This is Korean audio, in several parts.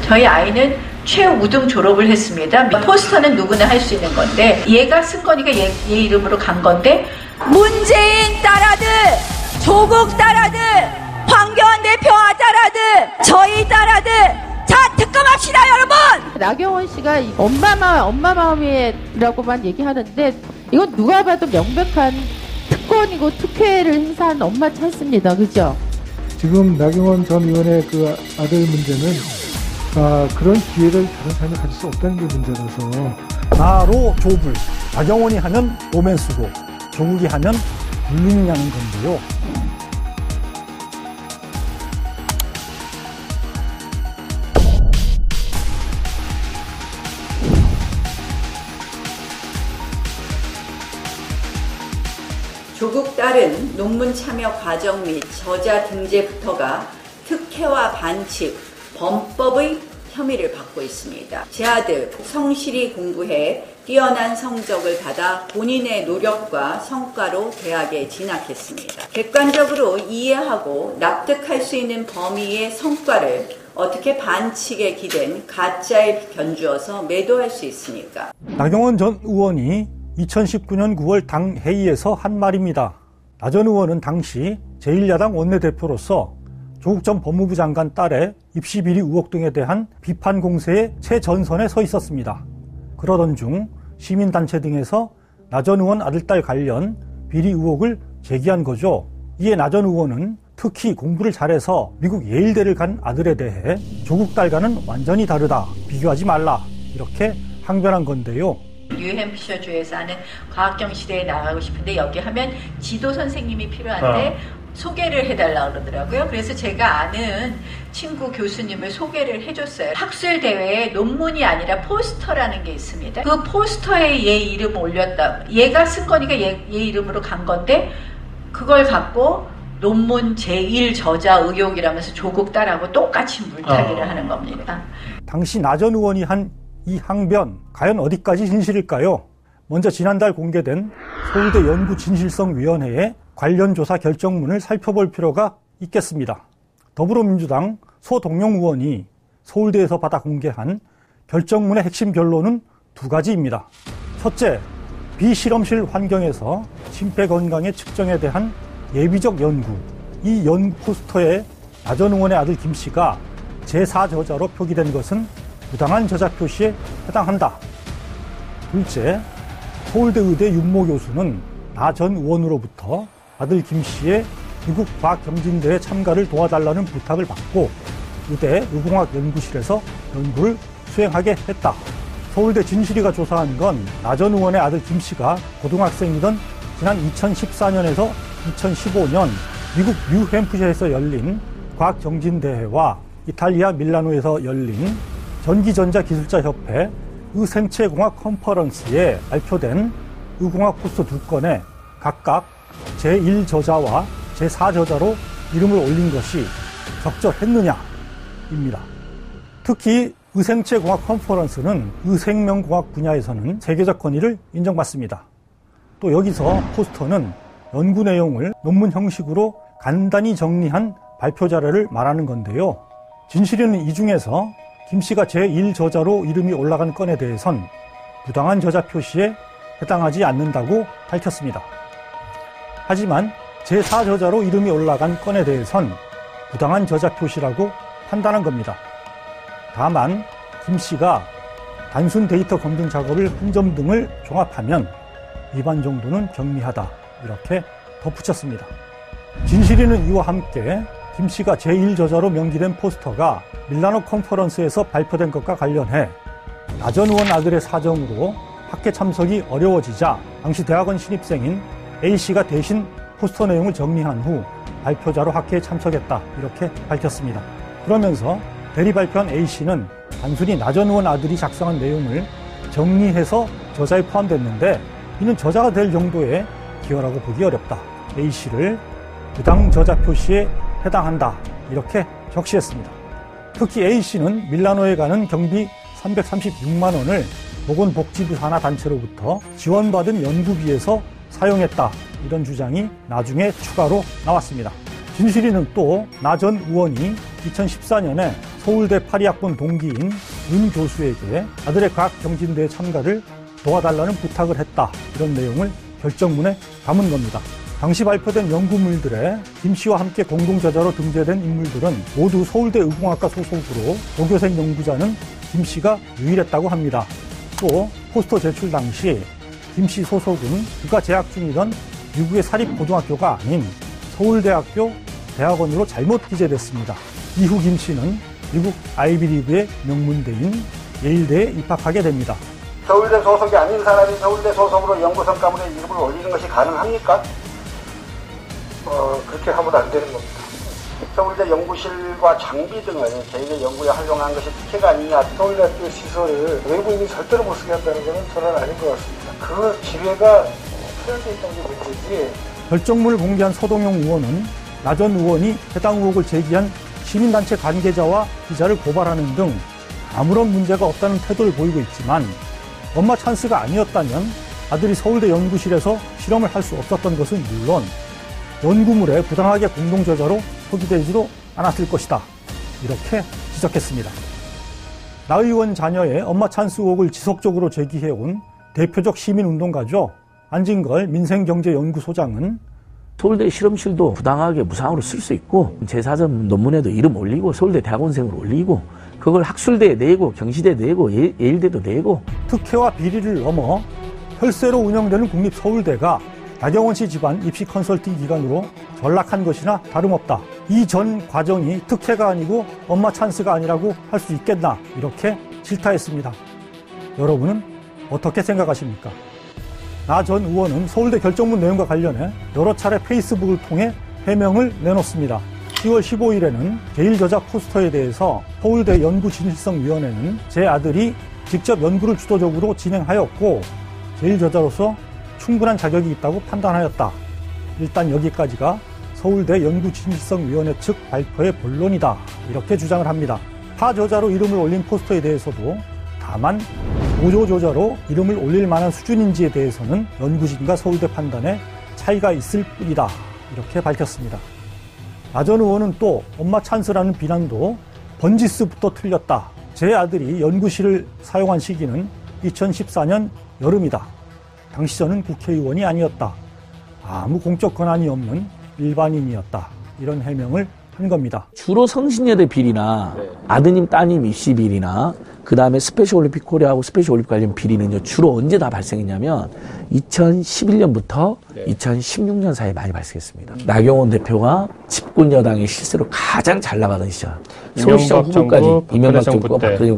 저희 아이는 최우등 졸업을 했습니다. 포스터는 누구나 할 수 있는 건데 얘가 쓴 거니까 얘 이름으로 간 건데 문재인 딸아들, 조국 딸아들, 황교안 대표 아들아들, 저희 딸아들 자 특검합시다 여러분. 나경원 씨가 엄마 마음이라고만 얘기하는데 이건 누가 봐도 명백한 특권이고 특혜를 행사한 엄마 찬스입니다. 그죠? 지금 나경원 전 의원의 그 아들 문제는 그런 기회를 다른 사람이 가질 수 없다는 게 문제라서 나로 조불, 나경원이 하면 로맨스고 조국이 하면 불륜이냐는 건데요. 조국 딸은 논문 참여 과정 및 저자 등재부터가 특혜와 반칙, 범법의 혐의를 받고 있습니다. 제 아들 성실히 공부해 뛰어난 성적을 받아 본인의 노력과 성과로 대학에 진학했습니다. 객관적으로 이해하고 납득할 수 있는 범위의 성과를 어떻게 반칙에 기댄 가짜에 견주어서 매도할 수 있습니까? 나경원 전 의원이 2019년 9월 당 회의에서 한 말입니다. 나 전 의원은 당시 제1야당 원내대표로서 조국 전 법무부 장관 딸의 입시 비리 의혹 등에 대한 비판 공세의 최전선에 서 있었습니다. 그러던 중 시민단체 등에서 나 전 의원 아들딸 관련 비리 의혹을 제기한 거죠. 이에 나 전 의원은 특히 공부를 잘해서 미국 예일대를 간 아들에 대해 조국 딸과는 완전히 다르다, 비교하지 말라, 이렇게 항변한 건데요. 뉴햄피셔주에서 하는 과학경시대에 나가고 싶은데 여기 하면 지도 선생님이 필요한데 소개를 해달라고 그러더라고요. 그래서 제가 아는 친구 교수님을 소개를 해줬어요. 학술 대회에 논문이 아니라 포스터라는 게 있습니다. 그 포스터에 얘 이름 올렸다. 얘가 쓴 거니까 얘 이름으로 간 건데 그걸 갖고 논문 제1 저자 의혹이라면서 조국 딸하고 똑같이 물타기를 하는 겁니다. 당시 나 전 의원이 한 이 항변, 과연 어디까지 진실일까요? 먼저 지난달 공개된 서울대 연구진실성위원회의 관련 조사 결정문을 살펴볼 필요가 있겠습니다. 더불어민주당 소동영 의원이 서울대에서 받아 공개한 결정문의 핵심 결론은 두 가지입니다. 첫째, 비실험실 환경에서 심폐 건강의 측정에 대한 예비적 연구. 이 연구 포스터에 나 전 의원의 아들 김 씨가 제4저자로 표기된 것은 부당한 저자 표시에 해당한다. 둘째, 서울대 의대 윤모 교수는 나 전 의원으로부터 아들 김 씨의 미국 과학경진대회 참가를 도와달라는 부탁을 받고 의대 의공학연구실에서 연구를 수행하게 했다. 서울대 진실이가 조사한 건 나 전 의원의 아들 김 씨가 고등학생이던 지난 2014년에서 2015년 미국 뉴햄프셔에서 열린 과학경진대회와 이탈리아 밀라노에서 열린 전기전자기술자협회 의생체공학 컨퍼런스에 발표된 의공학 포스터 2건에 각각 제1저자와 제4저자로 이름을 올린 것이 적절했느냐입니다. 특히 의생체공학 컨퍼런스는 의생명공학 분야에서는 세계적 권위를 인정받습니다. 또 여기서 포스터는 연구 내용을 논문 형식으로 간단히 정리한 발표 자료를 말하는 건데요. 진실이는 이 중에서 김 씨가 제1저자로 이름이 올라간 건에 대해선 부당한 저자 표시에 해당하지 않는다고 밝혔습니다. 하지만 제4저자로 이름이 올라간 건에 대해선 부당한 저자 표시라고 판단한 겁니다. 다만 김 씨가 단순 데이터 검증 작업을 한 점 등을 종합하면 위반 정도는 경미하다, 이렇게 덧붙였습니다. 진실이는 이와 함께 김 씨가 제1저자로 명기된 포스터가 밀라노 컨퍼런스에서 발표된 것과 관련해 나 전 의원 아들의 사정으로 학회 참석이 어려워지자 당시 대학원 신입생인 A씨가 대신 포스터 내용을 정리한 후 발표자로 학회에 참석했다, 이렇게 밝혔습니다. 그러면서 대리 발표한 A씨는 단순히 나 전 의원 아들이 작성한 내용을 정리해서 저자에 포함됐는데 이는 저자가 될 정도의 기여라고 보기 어렵다. A씨를 부당 저자 표시에 해당한다, 이렇게 적시했습니다. 특히 A씨는 밀라노에 가는 경비 336만 원을 보건복지부 산하 단체로부터 지원받은 연구비에서 사용했다, 이런 주장이 나중에 추가로 나왔습니다. 진실이는 또 나 전 의원이 2014년에 서울대 파리학번 동기인 윤 교수에게 아들의 과학 경진대회 참가를 도와달라는 부탁을 했다. 이런 내용을 결정문에 담은 겁니다. 당시 발표된 연구물들에 김 씨와 함께 공동저자로 등재된 인물들은 모두 서울대 의공학과 소속으로 도교생 연구자는 김 씨가 유일했다고 합니다. 또 포스터 제출 당시 김 씨 소속은 그가 재학 중이던 미국의 사립고등학교가 아닌 서울대학교 대학원으로 잘못 기재됐습니다. 이후 김 씨는 미국 아이비리그의 명문대인 예일대에 입학하게 됩니다. 서울대 소속이 아닌 사람이 서울대 소속으로 연구성과물에 이름을 올리는 것이 가능합니까? 그렇게 하면 안 되는 겁니다. 서울대 연구실과 장비 등을 저희의 연구에 활용한 것이 특혜가 아니냐. 서울대학교 시설을 외부인이 절대로 못 쓰게 한다는 것은 저는 아닌 것 같습니다. 그 기회가 투영되어 있다는 게 문제지. 결정문을 공개한 서동영 의원은 나 전 의원이 해당 의혹을 제기한 시민단체 관계자와 기자를 고발하는 등 아무런 문제가 없다는 태도를 보이고 있지만 엄마 찬스가 아니었다면 아들이 서울대 연구실에서 실험을 할 수 없었던 것은 물론 연구물에 부당하게 공동저자로 소개되지도 않았을 것이다. 이렇게 지적했습니다. 나 의원 자녀의 엄마 찬스 의혹을 지속적으로 제기해온 대표적 시민운동가죠. 안진걸 민생경제연구소장은 서울대 실험실도 부당하게 무상으로 쓸 수 있고 제4점 논문에도 이름 올리고 서울대 대학원생으로 올리고 그걸 학술대에 내고 경시대에 내고 예일대도 내고 특혜와 비리를 넘어 혈세로 운영되는 국립서울대가 나경원 씨 집안 입시 컨설팅 기관으로 전락한 것이나 다름없다. 이 전 과정이 특혜가 아니고 엄마 찬스가 아니라고 할 수 있겠나 이렇게 질타했습니다. 여러분은 어떻게 생각하십니까? 나 전 의원은 서울대 결정문 내용과 관련해 여러 차례 페이스북을 통해 해명을 내놓습니다. 10월 15일에는 제1저자 포스터에 대해서 서울대 연구진실성위원회는 제 아들이 직접 연구를 주도적으로 진행하였고 제1저자로서 충분한 자격이 있다고 판단하였다. 일단 여기까지가 서울대 연구진실성위원회 측 발표의 본론이다. 이렇게 주장을 합니다. 파저자로 이름을 올린 포스터에 대해서도 다만 보조저자로 이름을 올릴 만한 수준인지에 대해서는 연구진과 서울대 판단에 차이가 있을 뿐이다. 이렇게 밝혔습니다. 나 전 의원은 또 엄마 찬스라는 비난도 번지스부터 틀렸다. 제 아들이 연구실을 사용한 시기는 2014년 여름이다. 당시 저는 국회의원이 아니었다. 아무 공적 권한이 없는 일반인이었다. 이런 해명을 한 겁니다. 주로 성신여대 비리나 아드님 따님 입시 비리나 그 다음에 스페셜올림픽 코리아하고 스페셜올림픽 관련 비리는요 주로 언제 다 발생했냐면 2011년부터 2016년 사이에 많이 발생했습니다. 나경원 대표가 집권 여당의 실세로 가장 잘 나가던 시절 서울시장 후보까지 이명박 정부 박근혜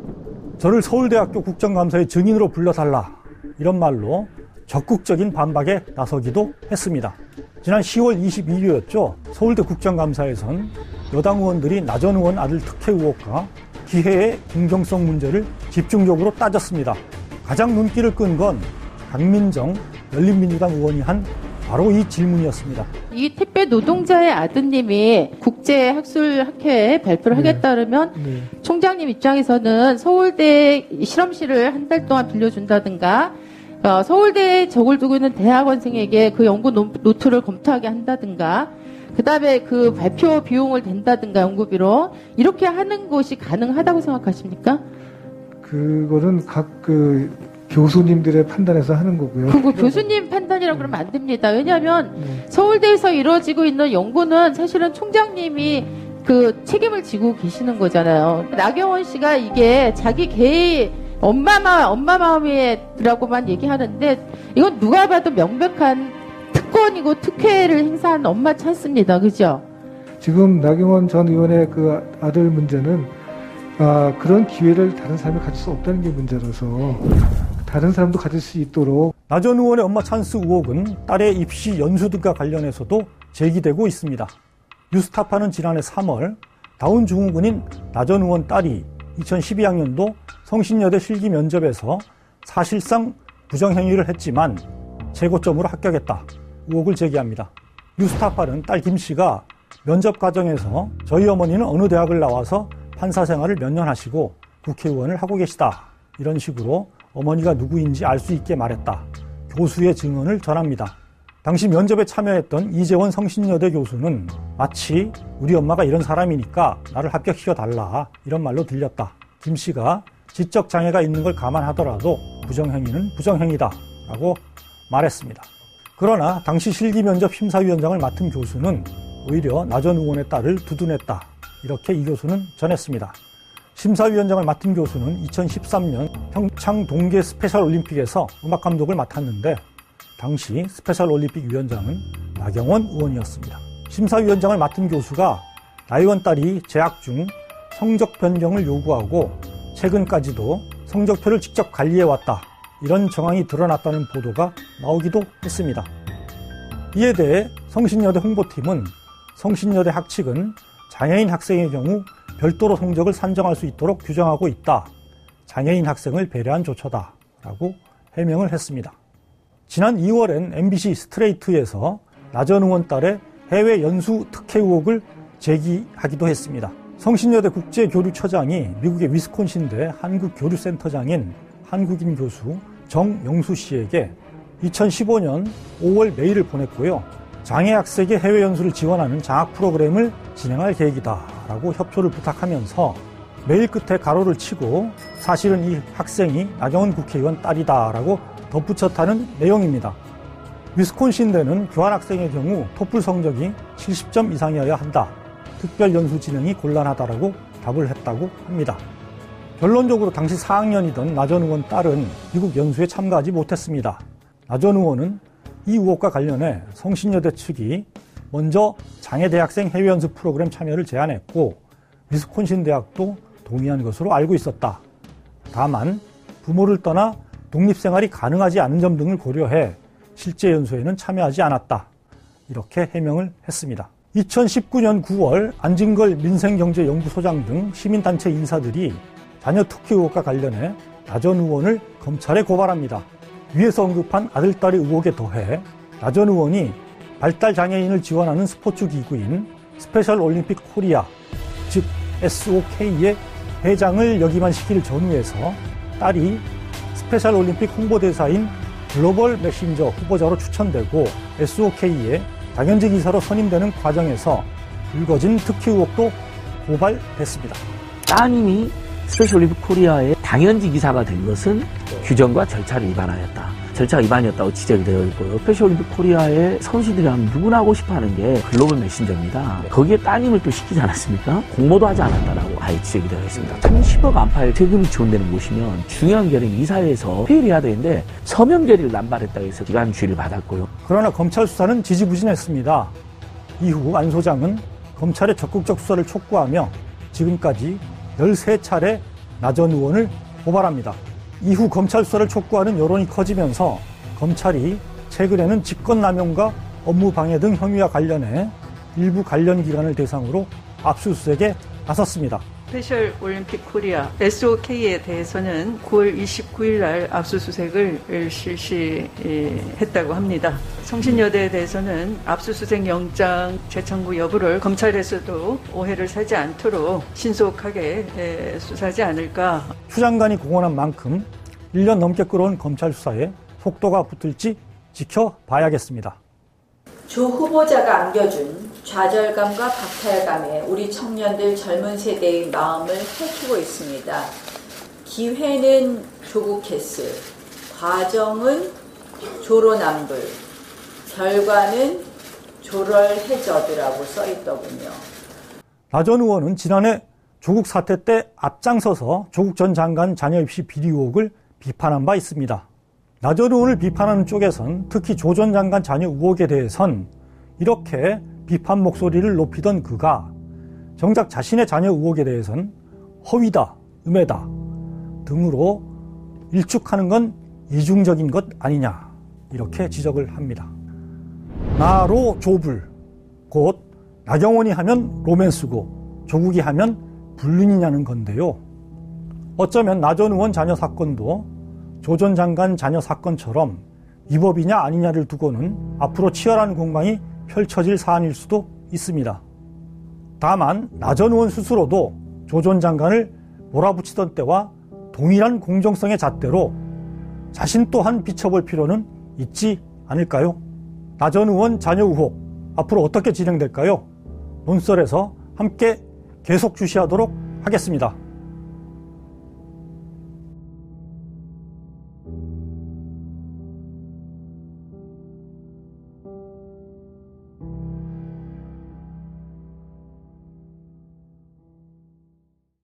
저를 서울대학교 국정감사의 증인으로 불러달라 이런 말로 적극적인 반박에 나서기도 했습니다. 지난 10월 22일이었죠. 서울대 국정감사에선 여당 의원들이 나 전 의원 아들 특혜 의혹과 기회의 공정성 문제를 집중적으로 따졌습니다. 가장 눈길을 끈 건 강민정 열린민주당 의원이 한 바로 이 질문이었습니다. 이 택배 노동자의 아드님이 국제학술학회에 발표를 하겠다 그러면 총장님 입장에서는 서울대 실험실을 한 달 동안 빌려준다든가 서울대에 적을 두고 있는 대학원생에게 그 연구 노트를 검토하게 한다든가 그 다음에 그 발표 비용을 댄다든가 연구비로 이렇게 하는 것이 가능하다고 생각하십니까? 그거는 각 교수님들의 판단에서 하는 거고요. 그거 교수님 판단이라고 그러면 안 됩니다. 왜냐하면 서울대에서 이루어지고 있는 연구는 사실은 총장님이 그 책임을 지고 계시는 거잖아요. 나경원 씨가 이게 자기 개의 엄마 마음이라고만 얘기하는데 이건 누가 봐도 명백한 특권이고 특혜를 행사한 엄마 찬스입니다. 그죠? 지금 나경원 전 의원의 그 아들 문제는 그런 기회를 다른 사람이 가질 수 없다는 게 문제라서 다른 사람도 가질 수 있도록. 나 전 의원의 엄마 찬스 의혹은 딸의 입시 연수 등과 관련해서도 제기되고 있습니다. 뉴스타파는 지난해 3월 다운증후군인 나 전 의원 딸이 2012학년도 성신여대 실기 면접에서 사실상 부정행위를 했지만 최고점으로 합격했다. 의혹을 제기합니다. 뉴스타파는 딸 김 씨가 면접 과정에서 저희 어머니는 어느 대학을 나와서 판사 생활을 몇 년 하시고 국회의원을 하고 계시다. 이런 식으로 어머니가 누구인지 알 수 있게 말했다. 교수의 증언을 전합니다. 당시 면접에 참여했던 이재원 성신여대 교수는 마치 우리 엄마가 이런 사람이니까 나를 합격시켜달라 이런 말로 들렸다. 김 씨가 지적 장애가 있는 걸 감안하더라도 부정행위는 부정행위다 라고 말했습니다. 그러나 당시 실기 면접 심사위원장을 맡은 교수는 오히려 나 전 의원의 딸을 두둔했다. 이렇게 이 교수는 전했습니다. 심사위원장을 맡은 교수는 2013년 평창 동계 스페셜 올림픽에서 음악 감독을 맡았는데 당시 스페셜 올림픽 위원장은 나경원 의원이었습니다. 심사위원장을 맡은 교수가 나 의원 딸이 재학 중 성적 변경을 요구하고 최근까지도 성적표를 직접 관리해왔다. 이런 정황이 드러났다는 보도가 나오기도 했습니다. 이에 대해 성신여대 홍보팀은 성신여대 학칙은 장애인 학생의 경우 별도로 성적을 산정할 수 있도록 규정하고 있다. 장애인 학생을 배려한 조처다. 라고 해명을 했습니다. 지난 2월엔 MBC 스트레이트에서 나 전 의원 딸의 해외 연수 특혜 의혹을 제기하기도 했습니다. 성신여대 국제교류처장이 미국의 위스콘신대 한국교류센터장인 한국인 교수 정영수 씨에게 2015년 5월 메일을 보냈고요. 장애 학생의 해외 연수를 지원하는 장학 프로그램을 진행할 계획이다 라고 협조를 부탁하면서 메일 끝에 가로를 치고 사실은 이 학생이 나경원 국회의원 딸이다 라고 덧붙였다는 내용입니다. 위스콘신대는 교환학생의 경우 토플 성적이 70점 이상이어야 한다. 특별 연수 진행이 곤란하다라고 답을 했다고 합니다. 결론적으로 당시 4학년이던 나 전 의원 딸은 미국 연수에 참가하지 못했습니다. 나 전 의원은 이 의혹과 관련해 성신여대 측이 먼저 장애대학생 해외연수 프로그램 참여를 제안했고 위스콘신 대학도 동의한 것으로 알고 있었다. 다만 부모를 떠나 독립생활이 가능하지 않은 점 등을 고려해 실제 연수에는 참여하지 않았다. 이렇게 해명을 했습니다. 2019년 9월 안진걸 민생경제연구소장 등 시민단체 인사들이 자녀 특혜 의혹과 관련해 나 전 의원을 검찰에 고발합니다. 위에서 언급한 아들딸의 의혹에 더해 나 전 의원이 발달장애인을 지원하는 스포츠 기구인 스페셜 올림픽 코리아, 즉 SOK의 회장을 역임한 시기를 전후해서 딸이 스페셜 올림픽 홍보대사인 글로벌 메신저 후보자로 추천되고 SOK의 당연직 이사로 선임되는 과정에서 불거진 특혜 의혹도 고발됐습니다. 따님이 스페셜 올림픽 코리아의 당연직 이사가 된 것은 규정과 절차를 위반하였다. 절차 위반이었다고 지적이 되어 있고요. 스페셜 올림픽 코리아의 선수들이라면 누구나 하고 싶어하는 게 글로벌 메신저입니다. 거기에 따님을 또 시키지 않았습니까? 공모도 하지 않았다라고 아예 지적이 되어 있습니다. 30억 안팎의 세금이 지원되는 곳이면 중요한 결의는 이사회에서 회의를 해야 되는데 서면 결의를 남발했다고 해서 기관 주의를 받았고요. 그러나 검찰 수사는 지지부진했습니다. 이후 안 소장은 검찰의 적극적 수사를 촉구하며 지금까지 13차례 나 전 의원을 고발합니다. 이후 검찰 수사를 촉구하는 여론이 커지면서 검찰이 최근에는 직권남용과 업무방해 등 혐의와 관련해 일부 관련 기관을 대상으로 압수수색에 나섰습니다. 스페셜 올림픽 코리아 SOK에 대해서는 9월 29일 날 압수수색을 실시했다고 합니다. 성신여대에 대해서는 압수수색 영장 재청구 여부를 검찰에서도 오해를 사지 않도록 신속하게 수사하지 않을까. 추 장관이 공언한 만큼 1년 넘게 끌어온 검찰 수사에 속도가 붙을지 지켜봐야겠습니다. 조 후보자가 안겨준 좌절감과 박탈감에 우리 청년들 젊은 세대의 마음을 해치고 있습니다. 기회는 조국했을, 과정은 조로남불, 결과는 조럴해저드라고 써있더군요. 나 전 의원은 지난해 조국 사태 때 앞장서서 조국 전 장관 자녀 입시 비리 의혹을 비판한 바 있습니다. 나 전 의원을 비판하는 쪽에선 특히 조 전 장관 자녀 의혹에 대해선 이렇게 비판 목소리를 높이던 그가 정작 자신의 자녀 의혹에 대해선 허위다, 음해다 등으로 일축하는 건 이중적인 것 아니냐 이렇게 지적을 합니다. 나로 조불, 곧 나경원이 하면 로맨스고 조국이 하면 불륜이냐는 건데요. 어쩌면 나 전 의원 자녀 사건도 조 전 장관 자녀 사건처럼 위법이냐 아니냐를 두고는 앞으로 치열한 공방이 펼쳐질 사안일 수도 있습니다. 다만 나 전 의원 스스로도 조 전 장관을 몰아붙이던 때와 동일한 공정성의 잣대로 자신 또한 비춰볼 필요는 있지 않을까요? 나 전 의원 자녀 의혹 앞으로 어떻게 진행될까요? 논설에서 함께 계속 주시하도록 하겠습니다.